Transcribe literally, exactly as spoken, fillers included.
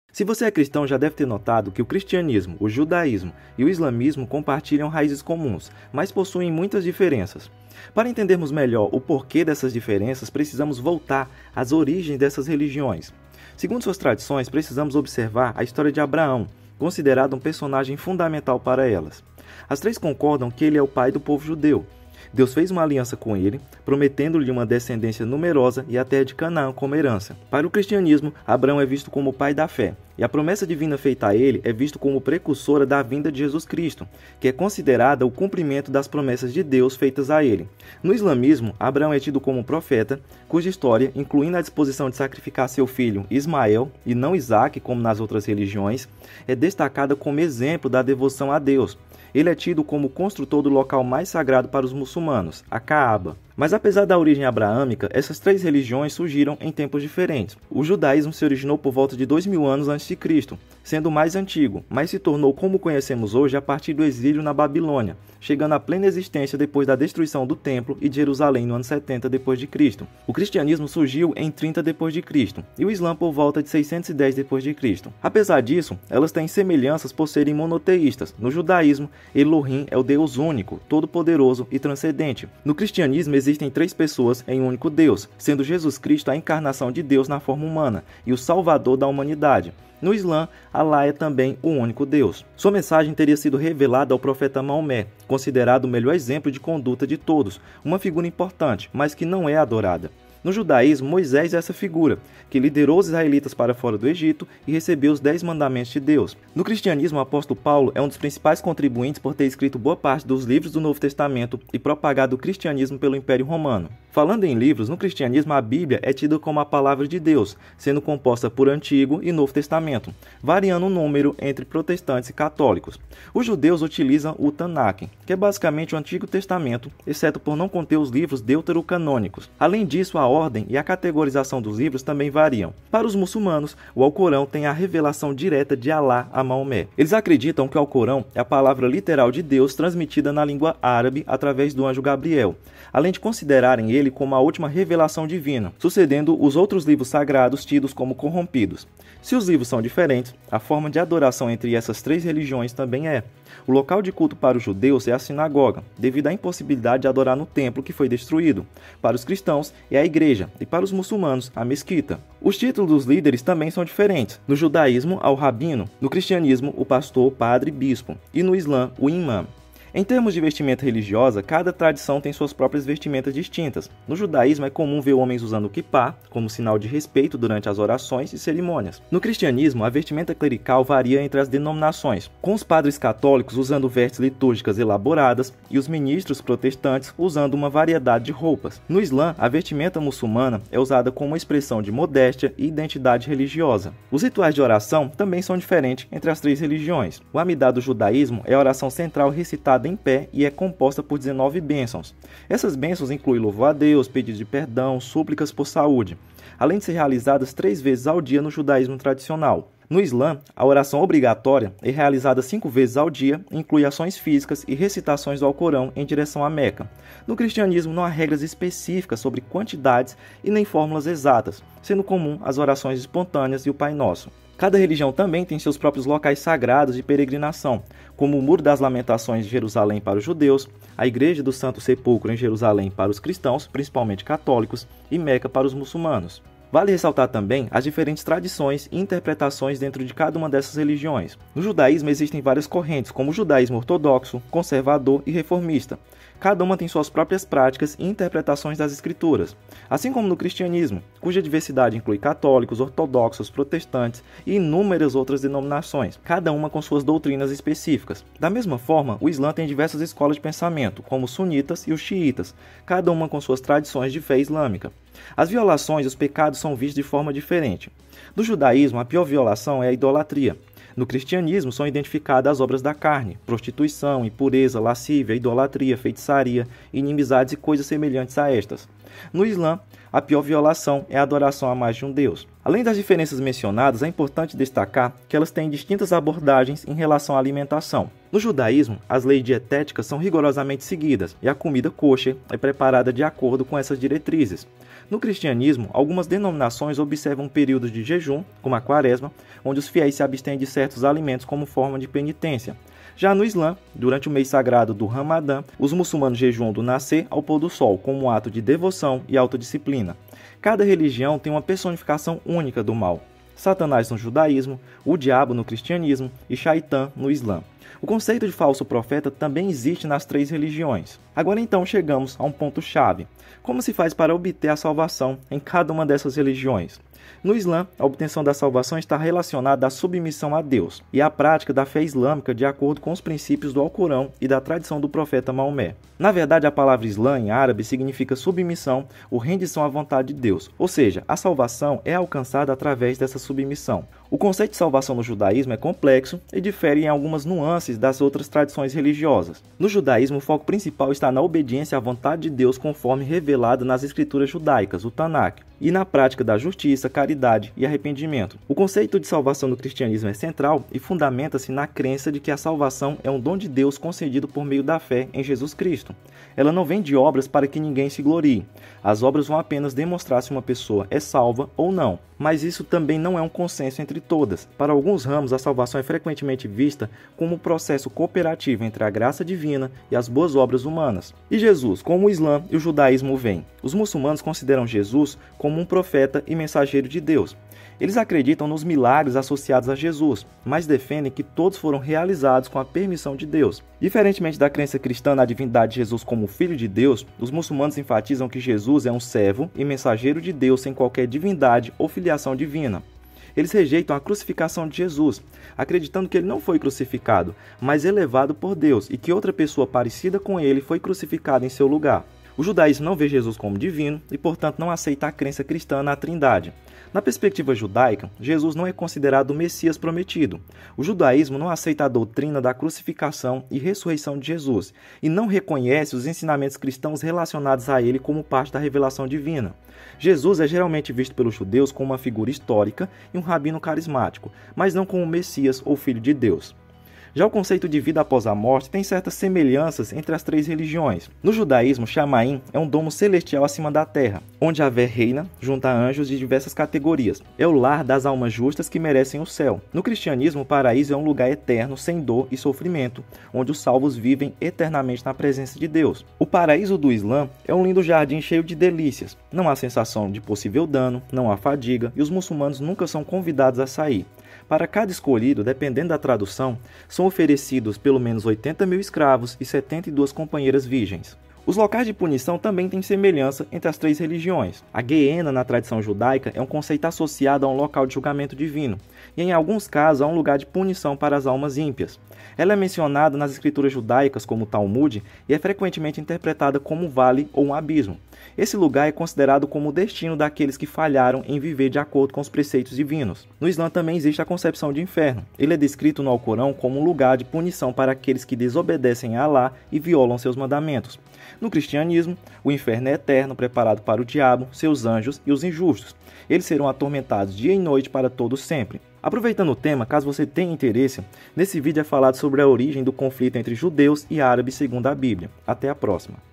Se você é cristão, já deve ter notado que o cristianismo, o judaísmo e o islamismo compartilham raízes comuns, mas possuem muitas diferenças. Para entendermos melhor o porquê dessas diferenças, precisamos voltar às origens dessas religiões. Segundo suas tradições, precisamos observar a história de Abraão, considerado um personagem fundamental para elas. As três concordam que ele é o pai do povo judeu. Deus fez uma aliança com ele, prometendo-lhe uma descendência numerosa e a terra de Canaã como herança. Para o cristianismo, Abraão é visto como o pai da fé, e a promessa divina feita a ele é visto como precursora da vinda de Jesus Cristo, que é considerada o cumprimento das promessas de Deus feitas a ele. No islamismo, Abraão é tido como profeta, cuja história, incluindo a disposição de sacrificar seu filho Ismael, e não Isaque, como nas outras religiões, é destacada como exemplo da devoção a Deus. Ele é tido como o construtor do local mais sagrado para os muçulmanos, a Caaba. Mas apesar da origem abraâmica, essas três religiões surgiram em tempos diferentes. O judaísmo se originou por volta de dois mil anos antes de Cristo, sendo o mais antigo, mas se tornou como conhecemos hoje a partir do exílio na Babilônia, chegando à plena existência depois da destruição do Templo e de Jerusalém no ano setenta depois de Cristo. O cristianismo surgiu em trinta depois de Cristo e o Islã por volta de seiscentos e dez depois de Cristo. Apesar disso, elas têm semelhanças por serem monoteístas. No judaísmo, Elohim é o Deus único, todo-poderoso e transcendente. No cristianismo existem três pessoas em um único Deus, sendo Jesus Cristo a encarnação de Deus na forma humana e o Salvador da humanidade. No Islã, Alá é também o único Deus. Sua mensagem teria sido revelada ao profeta Maomé, considerado o melhor exemplo de conduta de todos, uma figura importante, mas que não é adorada. No judaísmo, Moisés é essa figura, que liderou os israelitas para fora do Egito e recebeu os dez mandamentos de Deus. No cristianismo, o apóstolo Paulo é um dos principais contribuintes por ter escrito boa parte dos livros do Novo Testamento e propagado o cristianismo pelo Império Romano. Falando em livros, no cristianismo a Bíblia é tida como a palavra de Deus, sendo composta por Antigo e Novo Testamento, variando o número entre protestantes e católicos. Os judeus utilizam o Tanakh, que é basicamente o Antigo Testamento, exceto por não conter os livros deuterocanônicos. Além disso, a ordem e a categorização dos livros também variam. Para os muçulmanos, o Alcorão tem a revelação direta de Alá a Maomé. Eles acreditam que o Alcorão é a palavra literal de Deus transmitida na língua árabe através do anjo Gabriel, além de considerarem ele como a última revelação divina, sucedendo os outros livros sagrados tidos como corrompidos. Se os livros são diferentes, a forma de adoração entre essas três religiões também é. O local de culto para os judeus é a sinagoga, devido à impossibilidade de adorar no templo que foi destruído. Para os cristãos, é a igreja, e para os muçulmanos, a mesquita. Os títulos dos líderes também são diferentes. No judaísmo, ao rabino, no cristianismo, o pastor, padre, bispo, e no islã, o imã. Em termos de vestimenta religiosa, cada tradição tem suas próprias vestimentas distintas. No judaísmo é comum ver homens usando o kippá, como sinal de respeito durante as orações e cerimônias. No cristianismo, a vestimenta clerical varia entre as denominações, com os padres católicos usando vestes litúrgicas elaboradas e os ministros protestantes usando uma variedade de roupas. No Islã, a vestimenta muçulmana é usada como uma expressão de modéstia e identidade religiosa. Os rituais de oração também são diferentes entre as três religiões. O Amidá do judaísmo é a oração central recitada em pé e é composta por dezenove bênçãos. Essas bênçãos incluem louvor a Deus, pedidos de perdão, súplicas por saúde, além de ser realizadas três vezes ao dia no judaísmo tradicional. No Islã, a oração obrigatória é realizada cinco vezes ao dia, inclui ações físicas e recitações do Alcorão em direção à Meca. No cristianismo, não há regras específicas sobre quantidades e nem fórmulas exatas, sendo comum as orações espontâneas e o Pai Nosso. Cada religião também tem seus próprios locais sagrados de peregrinação, como o Muro das Lamentações de Jerusalém para os judeus, a Igreja do Santo Sepulcro em Jerusalém para os cristãos, principalmente católicos, e Meca para os muçulmanos. Vale ressaltar também as diferentes tradições e interpretações dentro de cada uma dessas religiões. No judaísmo existem várias correntes, como o judaísmo ortodoxo, conservador e reformista. Cada uma tem suas próprias práticas e interpretações das escrituras, assim como no cristianismo, cuja diversidade inclui católicos, ortodoxos, protestantes e inúmeras outras denominações, cada uma com suas doutrinas específicas. Da mesma forma, o Islã tem diversas escolas de pensamento, como os sunitas e os xiitas, cada uma com suas tradições de fé islâmica. As violações e os pecados são vistos de forma diferente. No judaísmo, a pior violação é a idolatria. No cristianismo são identificadas as obras da carne, prostituição, impureza, lascívia, idolatria, feitiçaria, inimizades e coisas semelhantes a estas. No Islã, a pior violação é a adoração a mais de um Deus. Além das diferenças mencionadas, é importante destacar que elas têm distintas abordagens em relação à alimentação. No judaísmo, as leis dietéticas são rigorosamente seguidas e a comida kosher é preparada de acordo com essas diretrizes. No cristianismo, algumas denominações observam períodos de jejum, como a quaresma, onde os fiéis se abstêm de certos alimentos como forma de penitência. Já no Islã, durante o mês sagrado do Ramadã, os muçulmanos jejuam do nascer ao pôr do sol como um ato de devoção e autodisciplina. Cada religião tem uma personificação única do mal. Satanás no judaísmo, o diabo no cristianismo e Shaitã no Islã. O conceito de falso profeta também existe nas três religiões. Agora então chegamos a um ponto-chave. Como se faz para obter a salvação em cada uma dessas religiões? No Islã, a obtenção da salvação está relacionada à submissão a Deus e à prática da fé islâmica de acordo com os princípios do Alcorão e da tradição do profeta Maomé. Na verdade, a palavra Islã em árabe significa submissão ou rendição à vontade de Deus, ou seja, a salvação é alcançada através dessa submissão. O conceito de salvação no judaísmo é complexo e difere em algumas nuances das outras tradições religiosas. No judaísmo, o foco principal está na obediência à vontade de Deus conforme revelada nas escrituras judaicas, o Tanakh, e na prática da justiça, caridade e arrependimento. O conceito de salvação no cristianismo é central e fundamenta-se na crença de que a salvação é um dom de Deus concedido por meio da fé em Jesus Cristo. Ela não vem de obras para que ninguém se glorie. As obras vão apenas demonstrar se uma pessoa é salva ou não. Mas isso também não é um consenso entre todas. Para alguns ramos, a salvação é frequentemente vista como um processo cooperativo entre a graça divina e as boas obras humanas. E Jesus, como o Islã e o judaísmo veem? Os muçulmanos consideram Jesus como um profeta e mensageiro de Deus. Eles acreditam nos milagres associados a Jesus, mas defendem que todos foram realizados com a permissão de Deus. Diferentemente da crença cristã na divindade de Jesus como Filho de Deus, os muçulmanos enfatizam que Jesus é um servo e mensageiro de Deus sem qualquer divindade ou filiação divina. Eles rejeitam a crucificação de Jesus, acreditando que ele não foi crucificado, mas elevado por Deus e que outra pessoa parecida com ele foi crucificada em seu lugar. O judaísmo não vê Jesus como divino e, portanto, não aceita a crença cristã na Trindade. Na perspectiva judaica, Jesus não é considerado o Messias prometido. O judaísmo não aceita a doutrina da crucificação e ressurreição de Jesus e não reconhece os ensinamentos cristãos relacionados a ele como parte da revelação divina. Jesus é geralmente visto pelos judeus como uma figura histórica e um rabino carismático, mas não como o Messias ou Filho de Deus. Já o conceito de vida após a morte tem certas semelhanças entre as três religiões. No judaísmo, Shamaim é um domo celestial acima da terra, onde Yahvé reina junto a anjos de diversas categorias. É o lar das almas justas que merecem o céu. No cristianismo, o paraíso é um lugar eterno, sem dor e sofrimento, onde os salvos vivem eternamente na presença de Deus. O paraíso do Islã é um lindo jardim cheio de delícias. Não há sensação de possível dano, não há fadiga e os muçulmanos nunca são convidados a sair. Para cada escolhido, dependendo da tradução, são oferecidos pelo menos oitenta mil escravos e setenta e duas companheiras virgens. Os locais de punição também têm semelhança entre as três religiões. A Guiena, na tradição judaica, é um conceito associado a um local de julgamento divino, e em alguns casos a um lugar de punição para as almas ímpias. Ela é mencionada nas escrituras judaicas como Talmud e é frequentemente interpretada como um vale ou um abismo. Esse lugar é considerado como o destino daqueles que falharam em viver de acordo com os preceitos divinos. No Islã também existe a concepção de inferno. Ele é descrito no Alcorão como um lugar de punição para aqueles que desobedecem a Alá e violam seus mandamentos. No cristianismo, o inferno é eterno, preparado para o diabo, seus anjos e os injustos. Eles serão atormentados dia e noite para todos sempre. Aproveitando o tema, caso você tenha interesse, nesse vídeo é falado sobre a origem do conflito entre judeus e árabes segundo a Bíblia. Até a próxima.